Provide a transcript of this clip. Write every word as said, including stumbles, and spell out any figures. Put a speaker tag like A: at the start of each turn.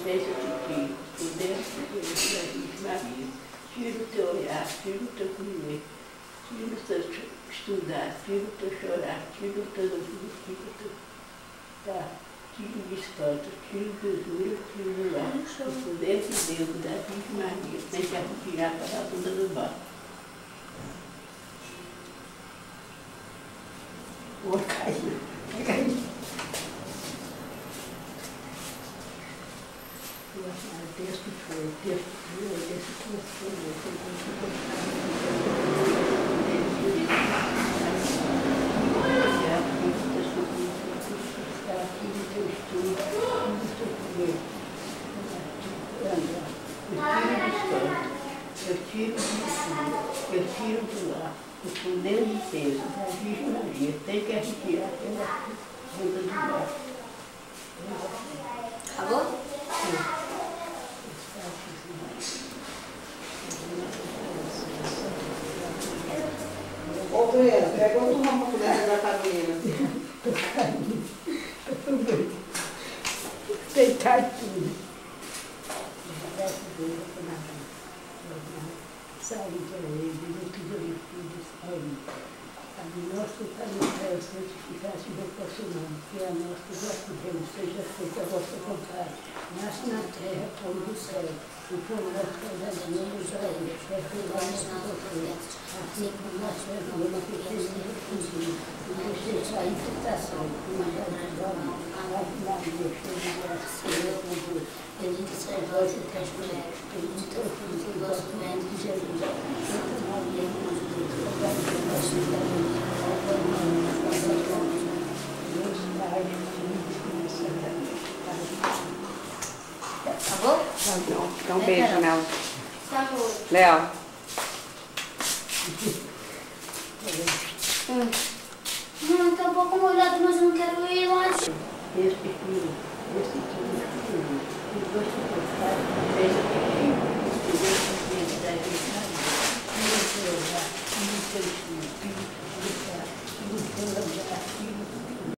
A: existência de ti, pudesse Deus da Virgem Maria. Tira o teu olhar, tira o teu comer, tira o teu estudar, tira o teu chorar, tira o teu ouvir, tira o teu tá, tira o espanto, tira o Jesus, tira o lar. O poder de Deus da Virgem Maria tem que retirar para a bunda do bar. Vou cair, vai cair. Deus que foi, Deus que foi, Deus que foi, Deus que eu tiro eu tiro do lar, o poder de Deus, da Virgem Maria, tem que retirar pela bunda do lar.
B: Acabou?
A: Sim.
C: Ô, Breno, pega outro ramo pra poder da Carolina.
A: Tô caindo. Tô doido. Deitar tudo. Graças a Deus, eu tô na saúde, eu tive meu filho, saúde. A nossa caminhada santificasse o vosso nome, que a nossa vosso reino seja feita a vossa vontade, nasce na terra como no céu. O pão nosso cada dia nos dá hoje, perdoai-nos as ofensas, assim como nós perdoamos que temos ofendido. E nos deixai em tentação, e nos dai glória. Ave Maria, cheia de graça, Senhor é convosco. Bendita sois vós entre as mulheres, bendito é o fruto do vosso ventre, Jesus. Santa Maria, Mãe de Deus, rogai por nós, pecadores, agora e na hora de nossa morte. Deus, Pai, Filho e Santa Maria.
B: Acabou?
D: Tá bom. Então, um beijo, Mel.
B: Acabou.
D: Léo.
B: Hum. Não, tá um pouco molhado, mas eu não quero ir longe.
A: Deus que filho.